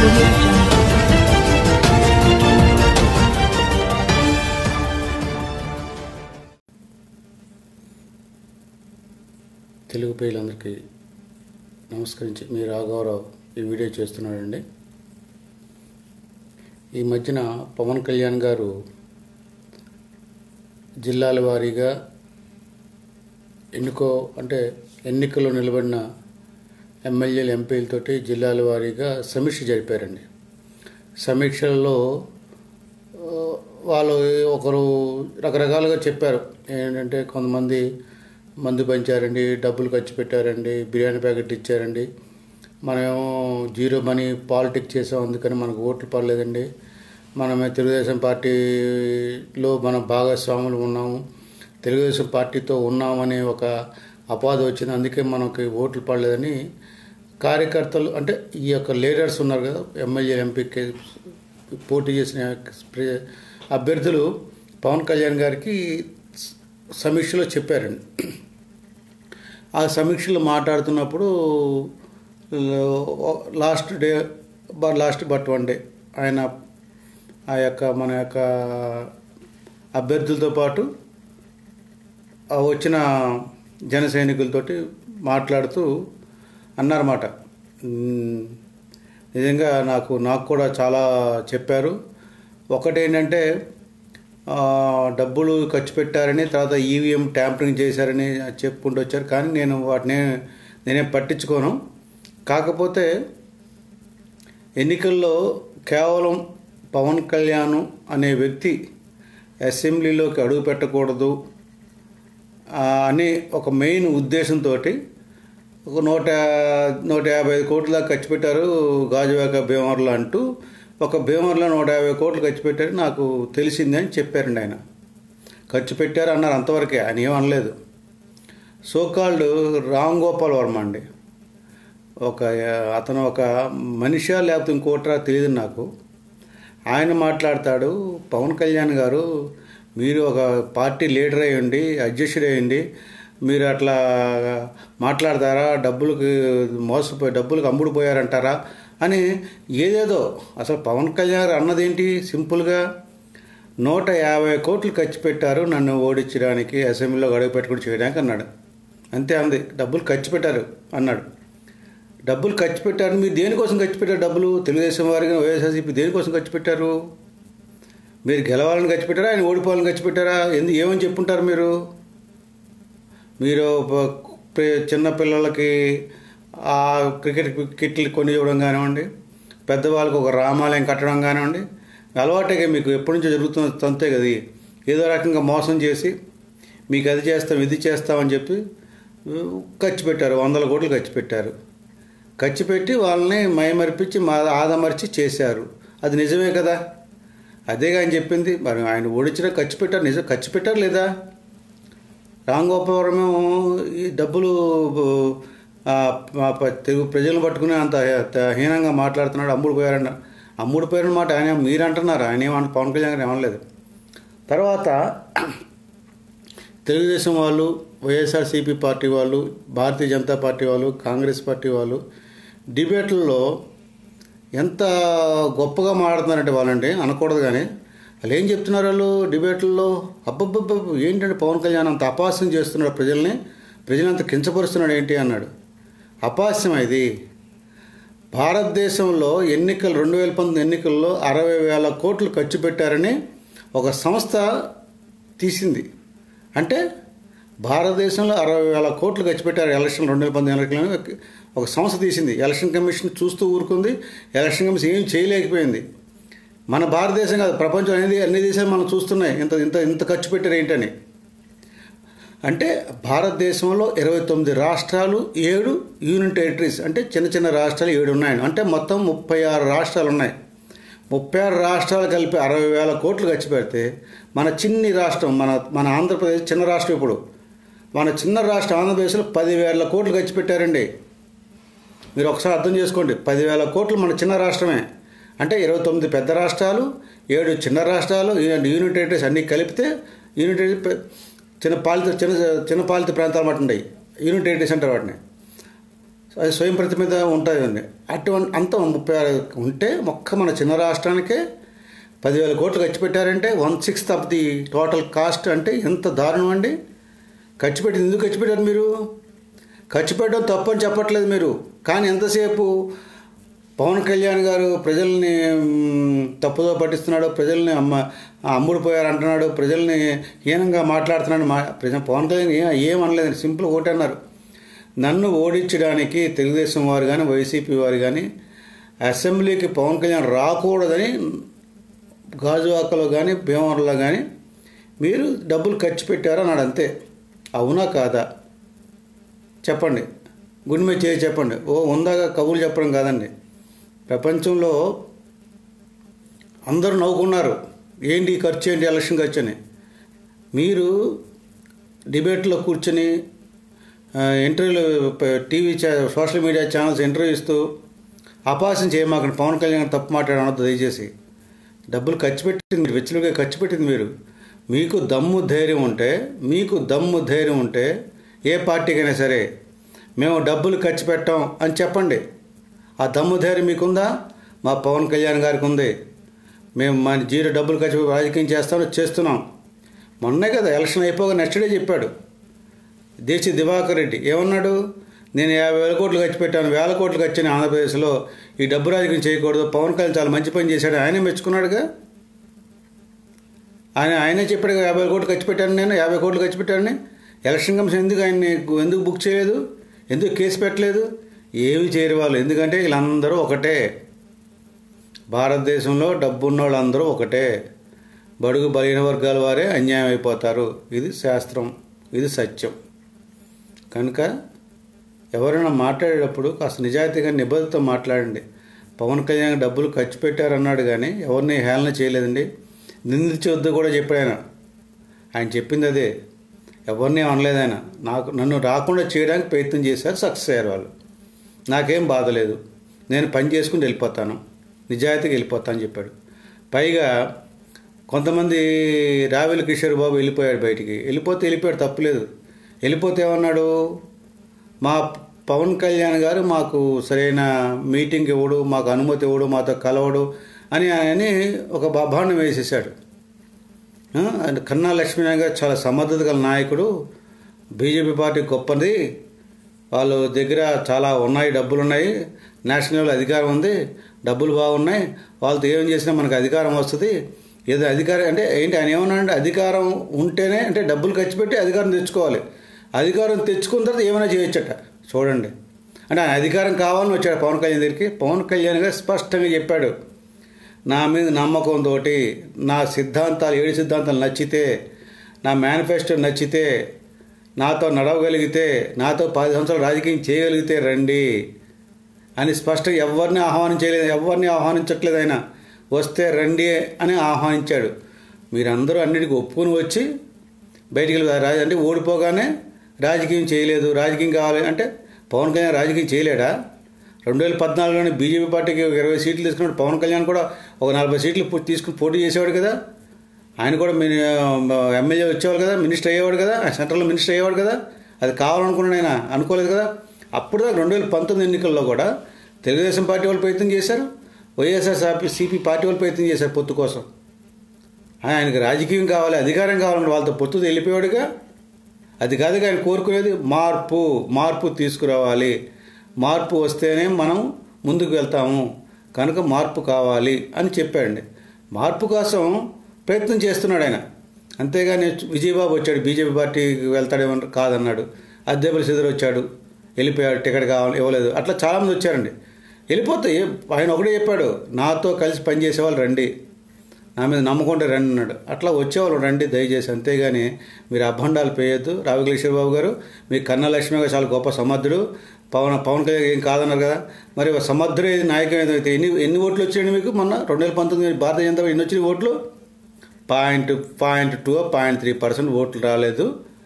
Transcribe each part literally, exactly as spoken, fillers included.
audio jungle. Telugu ప్రజలందరికీ నమస్కరించి మీ రాఘవరావు ఈ వీడియో చేస్తున్నాడండి. ఈ మధ్యన పవన్ కళ్యాణ్ గారు జిల్లాల వారీగా ఎన్నుకో అంటే ఎన్నికల్లో నిలబడిన ఎమ్మెల్యేలు ఎంపీలతోటి జిల్లాల వారీగా సమీక్ష జరిపారండి. సమీక్షలలో వాళ్ళు ఒకరు రకరకాలుగా చెప్పారు. ఏంటంటే కొంతమంది మందు పంచారండి, డబ్బులు ఖర్చు పెట్టారండి, బిర్యానీ ప్యాకెట్ ఇచ్చారండి, మనమేమో జీరో మనీ పాలిటిక్స్ చేసాం, అందుకని మనకు ఓట్లు పడలేదండి, మనమే తెలుగుదేశం పార్టీలో మనం భాగస్వాములు ఉన్నాము, తెలుగుదేశం పార్టీతో ఉన్నామనే ఒక అపాధ వచ్చింది, అందుకే మనకి ఓట్లు పడలేదని కార్యకర్తలు అంటే ఈ యొక్క లీడర్స్ ఉన్నారు కదా, ఎమ్మెల్యే ఎంపీకి పోటీ చేసిన అభ్యర్థులు పవన్ కళ్యాణ్ గారికి సమీక్షలో చెప్పారండి. ఆ సమీక్షలో మాట్లాడుతున్నప్పుడు last day last but one day ఆయన ఆ యొక్క మన యొక్క అభ్యర్థులతో పాటు వచ్చిన జన సైనికులతోటి మాట్లాడుతూ అన్నారన్నమాట. నిజంగా నాకు నాకు కూడా చాలా చెప్పారు. ఒకటేంటంటే డబ్బులు ఖర్చు పెట్టారని, తర్వాత ఈవీఎం ట్యాంపరింగ్ చేశారని చెప్పుకుంటూ వచ్చారు, కానీ నేను వాటిని నేనేం పట్టించుకోను. కాకపోతే ఎన్నికల్లో కేవలం పవన్ కళ్యాణ్ అనే వ్యక్తి అసెంబ్లీలోకి అడుగు పెట్టకూడదు అని ఒక మెయిన్ ఉద్దేశంతో ఒక నూట నూట యాభై ఐదు కోట్ల దాకా ఖర్చు పెట్టారు గాజువాక భీమవరంలో అంటూ ఒక భీమవరంలో నూట యాభై కోట్లు ఖర్చు పెట్టారు నాకు తెలిసింది అని చెప్పారండి. ఆయన ఖర్చు పెట్టారు అన్నారు, అంతవరకే, ఆయన ఏం అనలేదు. సోకాల్డ్ రామ్ గోపాల్ వర్మ అండి, ఒక అతను ఒక మనిషా లేకపోతే ఇంకోటరా తెలియదు నాకు. ఆయన మాట్లాడతాడు, పవన్ కళ్యాణ్ గారు మీరు ఒక పార్టీ లీడర్ అయ్యండి, అధ్యక్షుడు అయ్యండి, మీరు అట్లా మాట్లాడతారా, డబ్బులకి మోసపోయి డబ్బులకు అమ్ముడుపోయారంటారా అని ఏదేదో. అసలు పవన్ కళ్యాణ్ అన్నదేంటి, సింపుల్గా నూట యాభై కోట్లు ఖర్చు పెట్టారు నన్ను ఓడించడానికి, అసెంబ్లీలో గడువు పెట్టుకుని చేయడానికి అన్నాడు. అంతే అంది, డబ్బులు ఖర్చు పెట్టారు అన్నాడు. డబ్బులు ఖర్చు పెట్టారు, మీరు దేనికోసం ఖర్చు పెట్టారు డబ్బులు? తెలుగుదేశం వారికి వైఎస్ఆర్సీపీ దేనికోసం ఖర్చు పెట్టారు? మీరు గెలవాలని ఖర్చు పెట్టారా, ఆయన ఓడిపోవాలని ఖర్చు పెట్టారా? ఎందు ఏమని చెప్పుంటారు మీరు? మీరు చిన్నపిల్లలకి ఆ క్రికెట్ కిట్లు కొని ఇవ్వడం కానివ్వండి, పెద్దవాళ్ళకి ఒక రామాలయం కట్టడం కానివ్వండి, అలవాటుగా మీకు ఎప్పటి నుంచో జరుగుతున్న తంతే కదా. ఏదో రకంగా మోసం చేసి మీకు అది చేస్తాం ఇది చేస్తామని చెప్పి ఖర్చు పెట్టారు, వందల కోట్లు ఖర్చు పెట్టారు. ఖర్చు పెట్టి వాళ్ళని మైమరిపించి మా ఆదమర్చి చేశారు. అది నిజమే కదా, అదేగా ఆయన చెప్పింది. మరి ఆయన ఓడించిన ఖర్చు పెట్టారు, నిజం ఖర్చు పెట్టారు లేదా? రామ్ గోపాలవరం ఈ డబ్బులు తెలుగు ప్రజలను పట్టుకుని అంత హీనంగా మాట్లాడుతున్నాడు, అమ్ముడు పోయారన్న అమ్ముడు పోయారన్న మాట ఆయన మీరు అంటున్నారు, ఆయన ఏమన్నా పవన్ కళ్యాణ్ గారు ఏమనలేదు. తర్వాత తెలుగుదేశం వాళ్ళు, వైఎస్ఆర్సీపీ పార్టీ వాళ్ళు, భారతీయ జనతా పార్టీ వాళ్ళు, కాంగ్రెస్ పార్టీ వాళ్ళు డిబేట్లలో ఎంత గొప్పగా మాట్లాడుతున్నారంటే వాళ్ళంటే అనకూడదు, కానీ వాళ్ళు ఏం చెప్తున్నారు వాళ్ళు డిబేట్లలో, అబ్బబ్బబ్బ ఏంటంటే పవన్ కళ్యాణ్ అంత అపహాస్యం చేస్తున్నాడు ప్రజల్ని, ప్రజలంతా కించపరుస్తున్నాడు ఏంటి అన్నాడు. అపహాస్యం ఇది. భారతదేశంలో ఎన్నికలు రెండు వేల పంతొమ్మిది ఎన్నికల్లో అరవై వేల కోట్లు ఖర్చు పెట్టారని ఒక సంస్థ తీసింది. అంటే భారతదేశంలో అరవై వేల కోట్లు ఖర్చు పెట్టారు ఎలక్షన్ రెండు వేల పంతొమ్మిది ఎన్నికలను ఒక సంస్థ తీసింది. ఎలక్షన్ కమిషన్ చూస్తూ ఊరుకుంది, ఎలక్షన్ కమిషన్ ఏం చేయలేకపోయింది. మన భారతదేశం కాదు, ప్రపంచం అనేది అన్ని దేశాలు మనం చూస్తున్నాయి ఇంత ఇంత ఇంత ఖర్చు పెట్టారు ఏంటని. అంటే భారతదేశంలో ఇరవై తొమ్మిది రాష్ట్రాలు, ఏడు యూనియన్ టెరిటరీస్, అంటే చిన్న చిన్న రాష్ట్రాలు ఏడు ఉన్నాయని, అంటే మొత్తం ముప్పై ఆరు రాష్ట్రాలు ఉన్నాయి. ముప్పై ఆరు రాష్ట్రాలు కలిపి అరవై వేల కోట్లు ఖర్చు పెడితే మన చిన్ని రాష్ట్రం మన మన ఆంధ్రప్రదేశ్ చిన్న రాష్ట్రం, ఇప్పుడు మన చిన్న రాష్ట్రం ఆంధ్రప్రదేశ్లో పదివేల కోట్లు ఖర్చు పెట్టారండి. మీరు ఒకసారి అర్థం చేసుకోండి, పదివేల కోట్లు మన చిన్న రాష్ట్రమే. అంటే ఇరవై తొమ్మిది పెద్ద రాష్ట్రాలు, ఏడు చిన్న రాష్ట్రాలు, యూనియన్ టెరిటరీస్ అన్నీ కలిపితే యూనియన్ టెరిటరీ చిన్న పాలిత చిన్న చిన్న పాలిత ప్రాంతాలు మాట ఉన్నాయి, యూనియన్ టెరిటరీస్ అంటారు వాటిని. అది స్వయం ప్రతినిధి ఉంటుందండి. అటువంటి అంత ముప్పై ఆరు ఉంటే మొక్క మన చిన్న రాష్ట్రానికే పదివేల కోట్లు ఖర్చు పెట్టారంటే one sixth of the total cost అంటే ఎంత దారుణం అండి. ఖర్చు పెట్టింది ఎందుకు ఖర్చు పెట్టారు మీరు? ఖర్చు పెట్టడం తప్పు అని చెప్పట్లేదు మీరు, కానీ ఎంతసేపు పవన్ కళ్యాణ్ గారు ప్రజల్ని తప్పుదో పట్టిస్తున్నాడు, ప్రజల్ని అమ్మ అమ్ముడు పోయారు అంటున్నాడు, ప్రజల్ని హీనంగా మాట్లాడుతున్నాడు. మా ప్రజలు పవన్ కళ్యాణ్ ఏం ఏమనలేదండి, సింపుల్ ఒకటి అన్నారు, నన్ను ఓడించడానికి తెలుగుదేశం వారు కానీ వైసీపీ వారు కానీ అసెంబ్లీకి పవన్ కళ్యాణ్ రాకూడదని గాజువాకలో కానీ భీమవరంలో కానీ మీరు డబ్బులు ఖర్చు పెట్టారు అన్నాడు. అంతే. అవునా కాదా చెప్పండి, గుండె మీద చేసి చెప్పండి. ఓ ఉందాగా కబుర్లు చెప్పడం కాదండి. ప్రపంచంలో అందరూ నవ్వుకున్నారు, ఏంటి ఖర్చు ఏంటి ఎలక్షన్ ఖర్చు అని. మీరు డిబేట్లో కూర్చొని ఇంటర్వ్యూలు TV social media channels interview ఇస్తూ అపాసం చేయమాకండి. పవన్ కళ్యాణ్ తప్పు మాట్లాడనొద్దు దయచేసి. డబ్బులు ఖర్చు పెట్టింది మీరు, వెచ్చలుగా ఖర్చు పెట్టింది మీరు. మీకు దమ్ము ధైర్యం ఉంటే మీకు దమ్ము ధైర్యం ఉంటే ఏ పార్టీకైనా సరే మేము డబ్బులు ఖర్చు పెట్టాం అని చెప్పండి. ఆ దమ్ము ధైర్యం మీకుందా? మా పవన్ కళ్యాణ్ గారికి ఉంది. మేము మన జీరో డబ్బులు ఖర్చు రాజకీయం చేస్తామని చేస్తున్నాం. మొన్నే కదా ఎలక్షన్ అయిపోగా నెక్స్ట్ డే చెప్పాడు దేశీ దివాకర్ రెడ్డి. ఏమన్నాడు? నేను యాభై వేల కోట్లు ఖర్చు పెట్టాను, వేల కోట్లు ఖర్చు ఆంధ్రప్రదేశ్లో, ఈ డబ్బు రాజకీయం చేయకూడదు, పవన్ కళ్యాణ్ చాలా మంచి పని చేశాడు, ఆయనే మెచ్చుకున్నాడుగా. ఆయన ఆయనే చెప్పాడు యాభై వేల కోట్లు ఖర్చు పెట్టాను, నేను యాభై కోట్లు ఖర్చు పెట్టానని. ఎలక్షన్ కమిషన్ ఎందుకు ఆయన్ని ఎందుకు బుక్ చేయలేదు, ఎందుకు కేసు పెట్టలేదు? ఏమి చేయరు వాళ్ళు, ఎందుకంటే వీళ్ళందరూ ఒకటే. భారతదేశంలో డబ్బున్న వాళ్ళందరూ ఒకటే. బడుగు బలహీన వర్గాల వారే అన్యాయం అయిపోతారు. ఇది శాస్త్రం, ఇది సత్యం. కనుక ఎవరైనా మాట్లాడేటప్పుడు కాస్త నిజాయితీగా నిబద్ధతతో మాట్లాడండి. పవన్ కళ్యాణ్ డబ్బులు ఖర్చు పెట్టారన్నాడు కానీ ఎవరిని హేళన చేయలేదండి. నిందించవద్దు కూడా చెప్పాడు ఆయన. ఆయన చెప్పింది అదే, ఎవరిని అనలేదు ఆయన. నాకు నన్ను రాకుండా చేయడానికి ప్రయత్నం చేశారు, సక్సెస్ అయ్యారు వాళ్ళు. నాకేం బాధ లేదు, నేను పని చేసుకుని వెళ్ళిపోతాను, నిజాయితీగా వెళ్ళిపోతాను అని చెప్పాడు. పైగా కొంతమంది రావెల కిషోర్ బాబు వెళ్ళిపోయాడు బయటికి. వెళ్ళిపోతే వెళ్ళిపోయాడు, తప్పులేదు. వెళ్ళిపోతే ఏమన్నాడు, మా పవన్ కళ్యాణ్ గారు మాకు సరైన మీటింగ్ ఇవ్వడు, మాకు అనుమతి ఇవ్వడు, మాతో కలవడు అని అని ఒక బాభాండం వేసేసాడు. కన్నా లక్ష్మీనారాయణ గారు చాలా సమర్థత గల నాయకుడు, బీజేపీ పార్టీ గొప్పది, వాళ్ళ దగ్గర చాలా ఉన్నాయి, డబ్బులు ఉన్నాయి, నేషనల్ లెవెల్ అధికారం ఉంది, డబ్బులు బాగున్నాయి, వాళ్ళతో ఏం చేసినా మనకు అధికారం వస్తుంది. ఏదో అధికారం అంటే ఏంటి, ఆయన ఏమన్నాడంటే అధికారం ఉంటేనే అంటే డబ్బులు ఖర్చు పెట్టి అధికారం తెచ్చుకోవాలి, అధికారం తెచ్చుకున్న తర్వాత ఏమైనా చేయొచ్చట. చూడండి, అంటే ఆయన అధికారం కావాలని వచ్చాడు పవన్ కళ్యాణ్ దగ్గరికి. పవన్ కళ్యాణ్ గారు స్పష్టంగా చెప్పాడు, నా మీద నమ్మకంతో, నా సిద్ధాంతాలు ఏడు సిద్ధాంతాలు నచ్చితే, నా మేనిఫెస్టో నచ్చితే, నాతో నడవగలిగితే, నాతో పది సంవత్సరాలు రాజకీయం చేయగలిగితే రండి అని స్పష్టంగా ఎవరిని ఆహ్వానించలేదు, ఎవరిని ఆహ్వానించట్లేదు. ఆయన వస్తే రండి అని ఆహ్వానించాడు. మీరందరూ అన్నిటికీ ఒప్పుకొని వచ్చి బయటికి వెళ్ళి అంటే ఓడిపోగానే రాజకీయం చేయలేదు, రాజకీయం కావాలి అంటే పవన్ కళ్యాణ్ రాజకీయం చేయలేడా? రెండు వేల పద్నాలుగులోనే బీజేపీ పార్టీకి ఒక ఇరవై సీట్లు తీసుకున్నాడు. పవన్ కళ్యాణ్ కూడా ఒక నలభై సీట్లు తీసుకుని పోటీ చేసేవాడు కదా. ఆయన కూడా ఎమ్మెల్యే వచ్చేవాడు కదా, మినిస్టర్ అయ్యేవాడు కదా, సెంట్రల్లో మినిస్టర్ అయ్యేవాడు కదా. అది కావాలనుకున్నాడు ఆయన, అనుకోలేదు కదా. అప్పుడు దాకా రెండు వేల పంతొమ్మిది ఎన్నికల్లో కూడా తెలుగుదేశం పార్టీ వాళ్ళు ప్రయత్నం చేశారు, వైఎస్ఆర్ సిపి పార్టీ వాళ్ళు ప్రయత్నం చేశారు పొత్తు కోసం. ఆయనకి రాజకీయం కావాలి, అధికారం కావాలంటే వాళ్ళతో పొత్తు వెళ్ళిపోయాడుగా. అది కాదుగా ఆయన కోరుకునేది, మార్పు మార్పు తీసుకురావాలి, మార్పు వస్తేనే మనం ముందుకు వెళ్తాము, కనుక మార్పు కావాలి అని చెప్పాడండి. మార్పు కోసం ప్రయత్నం చేస్తున్నాడు ఆయన. అంతేగాని విజయబాబు వచ్చాడు, బీజేపీ పార్టీకి వెళ్తాడేమో కాదన్నాడు. అద్దెపల్లి శ్రీధర్ వచ్చాడు, వెళ్ళిపోయాడు, టికెట్ కావాలి ఇవ్వలేదు. అట్లా చాలామంది వచ్చారండి. వెళ్ళిపోతే ఆయన ఒకటే చెప్పాడు, నాతో కలిసి పనిచేసేవాళ్ళు రండి, నా మీద నమ్మకుంటే రండి అన్నాడు. అట్లా వచ్చేవాళ్ళు రండి దయచేసి, అంతేగాని మీరు అభండాలు పేయొద్దు. రావికిషోర్ బాబు గారు, మీ కన్నా లక్ష్మి గారు చాలా గొప్ప సమర్థుడు, పవన్ పవన్ కళ్యాణ్ ఏం కాదన్నారు కదా. మరి సమర్థుడే నాయకం ఏదైతే ఎన్ని ఎన్ని ఓట్లు వచ్చాయండి మీకు మొన్న రెండు వేల పంతొమ్మిది భారతీయ జనతా పార్టీ ఎన్ని వచ్చినాయి ఓట్లు? Point point two point three percent ఓట్లు రాలేదు.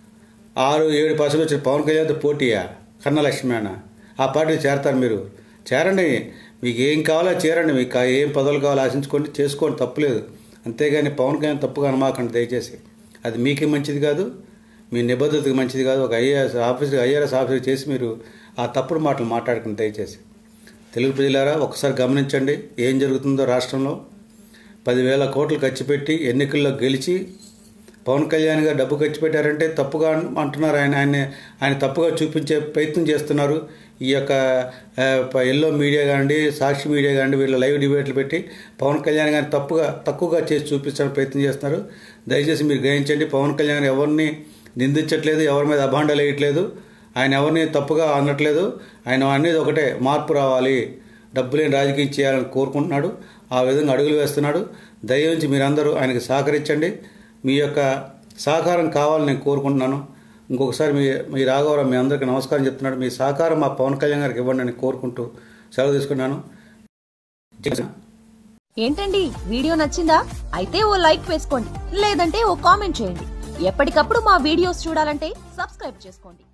ఆరు ఏడు పర్సెంట్ వచ్చిన పవన్ కళ్యాణ్తో పోటీయా కన్నా లక్ష్మి అన్న? ఆ పార్టీకి చేరతారు మీరు, చేరండి, మీకు ఏం కావాలో చేరండి, మీకు ఏం పదవులు కావాలో ఆశించుకోండి, చేసుకోండి, తప్పులేదు. అంతేగాని పవన్ కళ్యాణ్ తప్పుగా అనమాకండి దయచేసి. అది మీకే మంచిది కాదు, మీ నిబద్ధతకి మంచిది కాదు. ఒక ఐఏఎస్ ఆఫీసర్ ఐఆర్ఎస్ ఆఫీసర్ చేసి మీరు ఆ తప్పుడు మాటలు మాట్లాడకండి దయచేసి. తెలుగు ప్రజలారా ఒకసారి గమనించండి ఏం జరుగుతుందో రాష్ట్రంలో. పదివేల కోట్లు ఖర్చు పెట్టి ఎన్నికల్లో గెలిచి పవన్ కళ్యాణ్ గారు డబ్బు ఖర్చు పెట్టారంటే తప్పుగా అంటున్నారు. ఆయన ఆయన ఆయన తప్పుగా చూపించే ప్రయత్నం చేస్తున్నారు. ఈ యొక్క ఎల్లో మీడియా కానివ్వండి, సాక్షి మీడియా కానివ్వండి, వీళ్ళు లైవ్ డిబేట్లు పెట్టి పవన్ కళ్యాణ్ గారిని తప్పుగా తక్కువగా చేసి చూపించడానికి ప్రయత్నం చేస్తున్నారు. దయచేసి మీరు గ్రహించండి, పవన్ కళ్యాణ్ ఎవరిని నిందించట్లేదు, ఎవరి మీద అభాండాలు వేయట్లేదు, ఆయన ఎవరిని తప్పుగా అనట్లేదు. ఆయన అనేది ఒకటే, మార్పు రావాలి, డబ్బులేని రాజకీయం చేయాలని కోరుకుంటున్నాడు. ఆ విధంగా అడుగులు వేస్తున్నాడు. దయవుంచి మీరందరూ ఆయనకు సహకరించండి. మీ యొక్క సహకారం కావాలని నేను కోరుకుంటున్నాను. ఇంకొకసారి మీ మీ రాఘవరావు మీ అందరికీ నమస్కారం చెప్తున్నాడు. మీ సహకారం మా పవన్ కళ్యాణ్ గారికి ఇవ్వండి అని కోరుకుంటూ సెలవు తీసుకున్నాను. ఏంటండి వీడియో నచ్చిందా? అయితే ఓ లైక్ వేసుకోండి, లేదంటే ఓ కామెంట్ చేయండి. ఎప్పటికప్పుడు మా వీడియోస్ చూడాలంటే సబ్స్క్రైబ్ చేసుకోండి.